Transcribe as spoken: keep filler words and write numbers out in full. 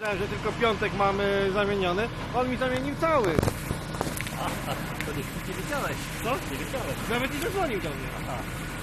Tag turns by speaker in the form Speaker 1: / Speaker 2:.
Speaker 1: Myślałem, że tylko piątek mamy zamieniony. On mi zamienił cały.
Speaker 2: Aha, to nie, nie wiedziałeś.
Speaker 1: Co?
Speaker 2: Nie wiedziałeś.
Speaker 1: Nawet nie zadzwonił do mnie.
Speaker 2: Aha.